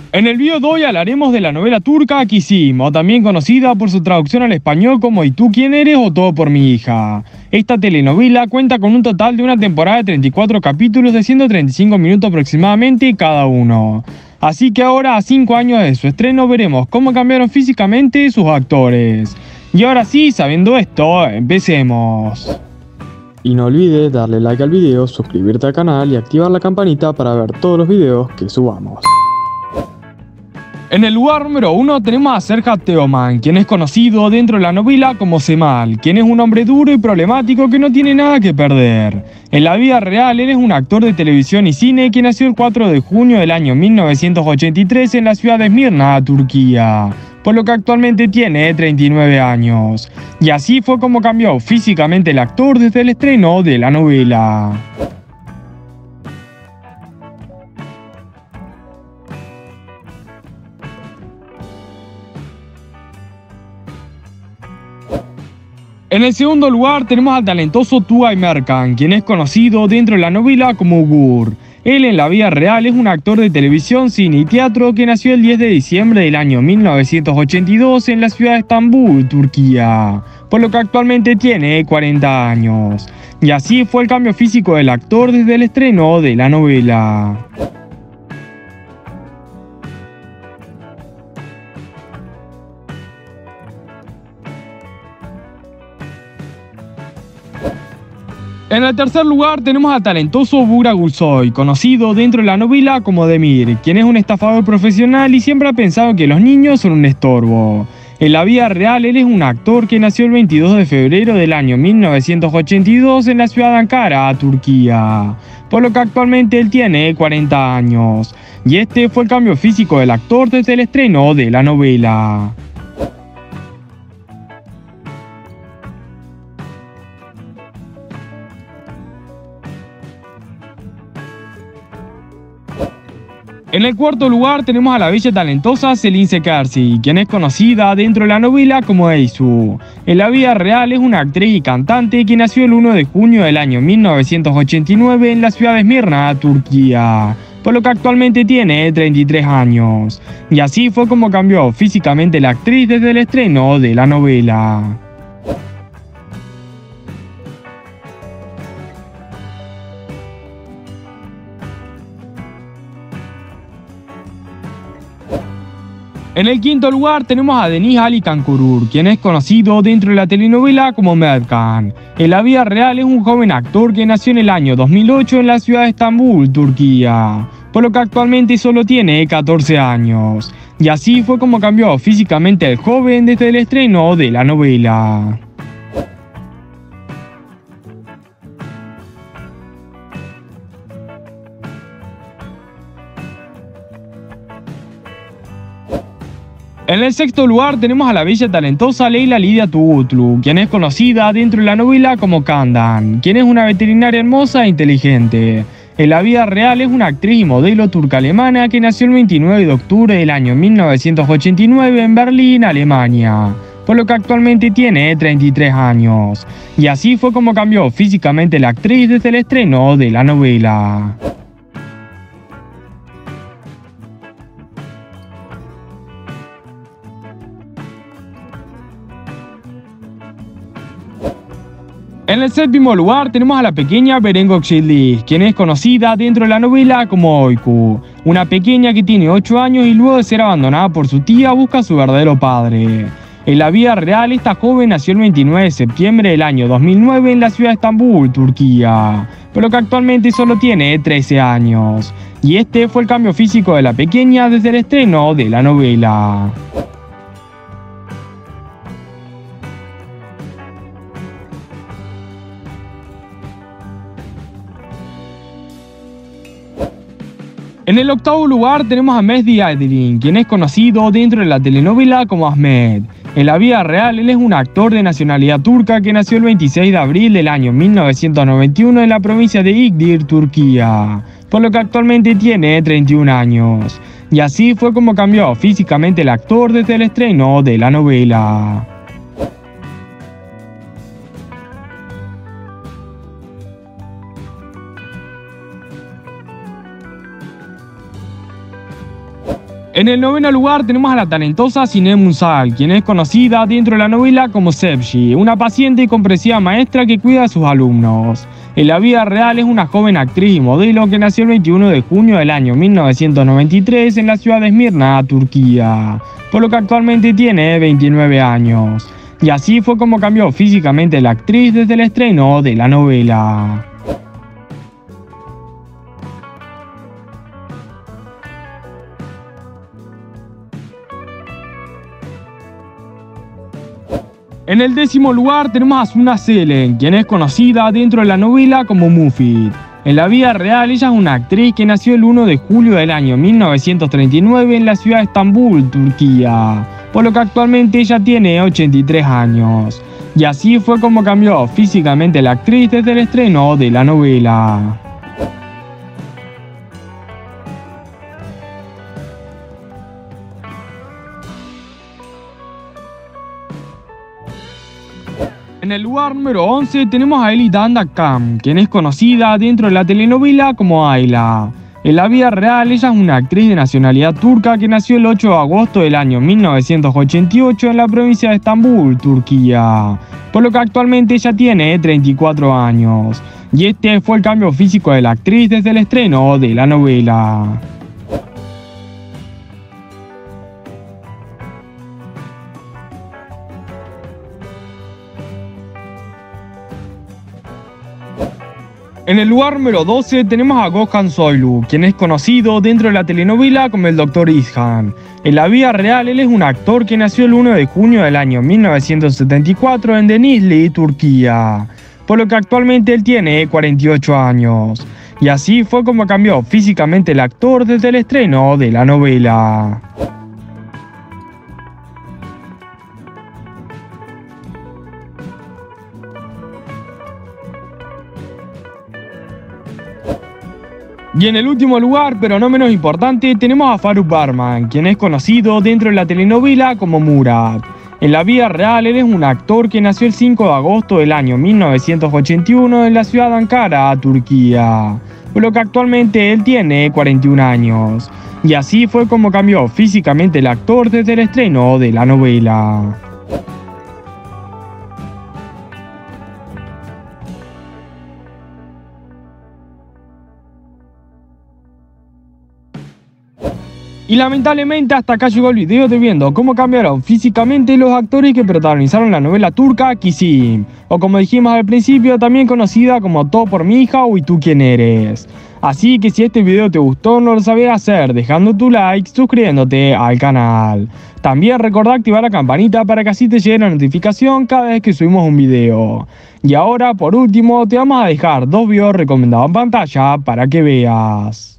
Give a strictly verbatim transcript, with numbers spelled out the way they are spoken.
En el video de hoy hablaremos de la novela turca Kisim, o también conocida por su traducción al español como ¿Y tú quién eres? O Todo por mi hija. Esta telenovela cuenta con un total de una temporada de treinta y cuatro capítulos de ciento treinta y cinco minutos aproximadamente cada uno. Así que ahora, a cinco años de su estreno, veremos cómo cambiaron físicamente sus actores. Y ahora sí, sabiendo esto, empecemos. Y no olvides darle like al video, suscribirte al canal y activar la campanita para ver todos los videos que subamos. En el lugar número uno tenemos a Serhat Teoman, quien es conocido dentro de la novela como Cemal, quien es un hombre duro y problemático que no tiene nada que perder. En la vida real, él es un actor de televisión y cine que nació el cuatro de junio del año mil novecientos ochenta y tres en la ciudad de Esmirna, Turquía, por lo que actualmente tiene treinta y nueve años. Y así fue como cambió físicamente el actor desde el estreno de la novela. En el segundo lugar tenemos al talentoso Tugay Merkan, quien es conocido dentro de la novela como Ugur. Él en la vida real es un actor de televisión, cine y teatro que nació el diez de diciembre del año mil novecientos ochenta y dos en la ciudad de Estambul, Turquía, por lo que actualmente tiene cuarenta años. Y así fue el cambio físico del actor desde el estreno de la novela. En el tercer lugar tenemos al talentoso Burak Gulsoy, conocido dentro de la novela como Demir, quien es un estafador profesional y siempre ha pensado que los niños son un estorbo. En la vida real, él es un actor que nació el veintidós de febrero del año mil novecientos ochenta y dos en la ciudad de Ankara, Turquía, por lo que actualmente él tiene cuarenta años. Y este fue el cambio físico del actor desde el estreno de la novela. En el cuarto lugar tenemos a la bella y talentosa Selin Sekersi, quien es conocida dentro de la novela como Eisu. En la vida real es una actriz y cantante que nació el uno de junio del año mil novecientos ochenta y nueve en la ciudad de Esmirna, Turquía, por lo que actualmente tiene treinta y tres años. Y así fue como cambió físicamente la actriz desde el estreno de la novela. En el quinto lugar tenemos a Deniz Ali Kankurur, quien es conocido dentro de la telenovela como Merkan. En la vida real es un joven actor que nació en el año dos mil ocho en la ciudad de Estambul, Turquía, por lo que actualmente solo tiene catorce años. Y así fue como cambió físicamente el joven desde el estreno de la novela. En el sexto lugar tenemos a la bella y talentosa Leyla Lidia Tuğutlu, quien es conocida dentro de la novela como Candan, quien es una veterinaria hermosa e inteligente. En la vida real es una actriz y modelo turca-alemana que nació el veintinueve de octubre del año mil novecientos ochenta y nueve en Berlín, Alemania, por lo que actualmente tiene treinta y tres años. Y así fue como cambió físicamente la actriz desde el estreno de la novela. En el séptimo lugar tenemos a la pequeña Beren Gökçekli, quien es conocida dentro de la novela como Oyku, una pequeña que tiene ocho años y luego de ser abandonada por su tía busca a su verdadero padre. En la vida real, esta joven nació el veintinueve de septiembre del año dos mil nueve en la ciudad de Estambul, Turquía, pero que actualmente solo tiene trece años. Y este fue el cambio físico de la pequeña desde el estreno de la novela. En el octavo lugar tenemos a Mehdi Aydin, quien es conocido dentro de la telenovela como Ahmed. En la vida real, él es un actor de nacionalidad turca que nació el veintiséis de abril del año mil novecientos noventa y uno en la provincia de Igdir, Turquía, por lo que actualmente tiene treinta y un años. Y así fue como cambió físicamente el actor desde el estreno de la novela. En el noveno lugar tenemos a la talentosa Siné Munsal, quien es conocida dentro de la novela como Sepsi, una paciente y comprensiva maestra que cuida a sus alumnos. En la vida real es una joven actriz y modelo que nació el veintiuno de junio del año mil novecientos noventa y tres en la ciudad de Esmirna, Turquía, por lo que actualmente tiene veintinueve años. Y así fue como cambió físicamente la actriz desde el estreno de la novela. En el décimo lugar tenemos a Suna Selen, quien es conocida dentro de la novela como Mufid. En la vida real ella es una actriz que nació el uno de julio del año mil novecientos treinta y nueve en la ciudad de Estambul, Turquía, por lo que actualmente ella tiene ochenta y tres años. Y así fue como cambió físicamente la actriz desde el estreno de la novela. En el lugar número once tenemos a Eli Dandakam, quien es conocida dentro de la telenovela como Ayla. En la vida real ella es una actriz de nacionalidad turca que nació el ocho de agosto del año mil novecientos ochenta y ocho en la provincia de Estambul, Turquía, por lo que actualmente ella tiene treinta y cuatro años. Y este fue el cambio físico de la actriz desde el estreno de la novela. En el lugar número doce tenemos a Gökhan Soylu, quien es conocido dentro de la telenovela como el doctor İlhan. En la vida real él es un actor que nació el uno de junio del año mil novecientos setenta y cuatro en Denizli, Turquía, por lo que actualmente él tiene cuarenta y ocho años. Y así fue como cambió físicamente el actor desde el estreno de la novela. Y en el último lugar, pero no menos importante, tenemos a Faruk Barman, quien es conocido dentro de la telenovela como Murat. En la vida real, él es un actor que nació el cinco de agosto del año mil novecientos ochenta y uno en la ciudad de Ankara, Turquía, por lo que actualmente él tiene cuarenta y un años. Y así fue como cambió físicamente el actor desde el estreno de la novela. Y lamentablemente hasta acá llegó el video de viendo cómo cambiaron físicamente los actores que protagonizaron la novela turca Kisim, o como dijimos al principio, también conocida como Todo por mi hija o ¿Y tú quién eres? Así que si este video te gustó, no lo sabes hacer dejando tu like, suscribiéndote al canal. También recordá activar la campanita para que así te llegue la notificación cada vez que subimos un video. Y ahora por último te vamos a dejar dos videos recomendados en pantalla para que veas.